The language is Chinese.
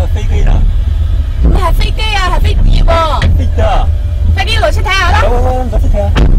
飛機啦！ 唔係飛機啊，係飛碟喎！ 飛得！ 快啲落車睇下啦！ 走，落車睇下。